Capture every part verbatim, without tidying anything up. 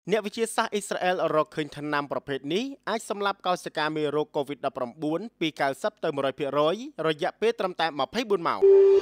អ្នកវិទ្យាសាស្ត្រអ៊ីស្រាអែលរកឃើញថ្នាំប្រភេទនេះអាចសម្លាប់កោសិកាមេរោគ COVID ដប់ប្រាំបួន ពី 九十 ទៅ một trăm phần trăm រយៈពេលត្រឹមតែ ម្ភៃបួន ម៉ោង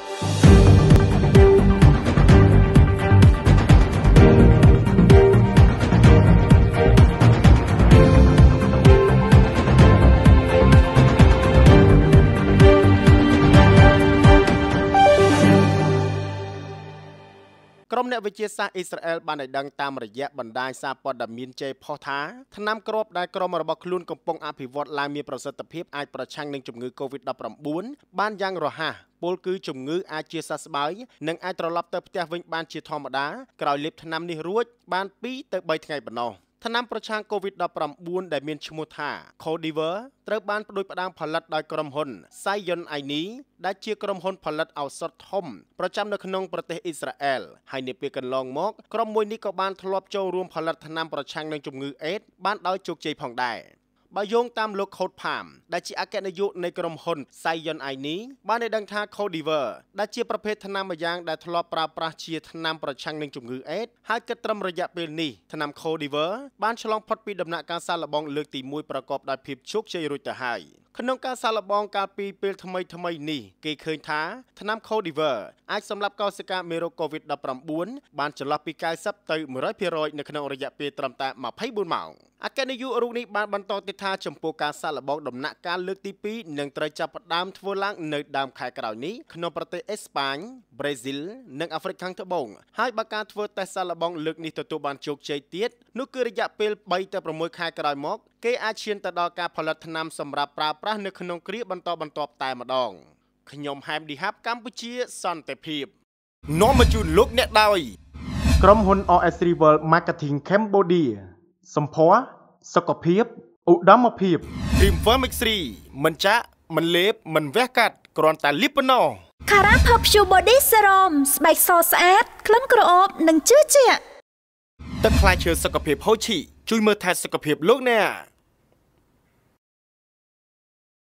ក្រុមអ្នកវិទ្យាសាស្ត្រអ៊ីស្រាអែលបានឲ្យដឹងតាមរយៈបណ្ដាញសារព័ត៌មាន J ផុសថាថ្នាំគ្រាប់ដែលក្រុមរបស់ខ្លួនកំពុងអភិវឌ្ឍឡើងមានប្រសិទ្ធភាពអាចប្រឆាំងនឹងជំងឺ COVID ដប់ប្រាំបួន បានយ៉ាងរហ័សពលគឺជំងឺអាចជាសះស្បើយនិងអាចត្រឡប់ទៅផ្ទះវិញបានជាធម្មតាក្រោយលេបថ្នាំនេះរួចបានពីរទៅបីថ្ងៃប៉ុណ្ណោះថ្នាំប្រឆាំង COVID ដប់ប្រាំបួន ដែលមានឈ្មោះថា Codiver ត្រូវបានផ្ដួចផ្ដើមផលិតដោយក្រុមហ៊ុន Sion Aini ដែលជាក្រុមហ៊ុនផលិតឱសថធំប្រចាំនៅក្នុងប្រទេសអ៊ីស្រាអែលហើយនាពេលកន្លងមកក្រុមមួយនេះក៏បានធ្លាប់ចូលរួមផលិតថ្នាំប្រឆាំងនឹងជំងឺអេដស៍បានដោយជោគជ័យផងដែរបើយោងតាមលោក Khod Pham ដែលជាអគ្គនាយកនៃក្រុមហ៊ុន Sion Aini បានឲ្យដឹងថា Codiver ដែលជាប្រភេទថ្នាំម្យ៉ាងដែលធ្លាប់ប្រើប្រាស់ជាថ្នាំប្រឆាំងនឹងជំងឺអេដស៍ហើយគិតត្រឹមរយៈពេលនេះថ្នាំ Codiver បានឆ្លងផុតពីដំណាក់កាលសាកល្បងលើកទីមួយប្រកបដោយភាពជោគជ័យរួចទៅហើយក្នុងការសាកល្បងកាលពីពេលថ្មីថ្មីនេះគេឃើញថាថ្នាំ Codiver អាចសម្លាប់កោសិកាមេរោគ COVID ដប់ប្រាំបួន បានចន្លោះពី 九十 ទៅ một trăm phần trăm នៅក្នុងរយៈពេលត្រឹមតែ ម្ភៃបួន ម៉ោងអគ្គនាយករូបនេះបានបន្តទៀតថាចំពោះការសាកល្បងដំណាក់កាលលើកទីពីរនឹងត្រូវចាប់ផ្ដើមធ្វើឡើងនៅដើមខែក្រោយនេះក្នុងប្រទេសអេស្ប៉ាញ ប្រេស៊ីល និងអាហ្វ្រិកខាងត្បូងហើយបើការធ្វើតេស្តសាកល្បងលើកនេះទទួលបានជោគជ័យទៀតនោះគឺរយៈពេលបីទៅប្រាំមួយខែក្រោយមកគេអាចឈានទៅដល់ការផលិតថ្នាំសម្រាប់ប្រើប្រាស់នៅក្នុងគ្រាបន្តបន្ទាប់តែម្ដងខ្ញុំហែមឌីហាប់កម្ពុជាសន្តិភាពនាំមកជូនលោកអ្នកដោយក្រុមហ៊ុន R S Rival Marketing Cambodia សម្ផស្សសុខភាពឧត្តមភាព Cream Firmix មិនចាក់មិនលេបមិនវះកាត់គ្រាន់តែលាបប៉ុណ្ណោះ Cara Pure Body Serum ស្បែកសស្អាតក្លិនក្រអូបនិងជឿជាក់ទឹកផ្លែឈើសុខភាពហូជីជួយមើលថែសុខភាពលោកអ្នក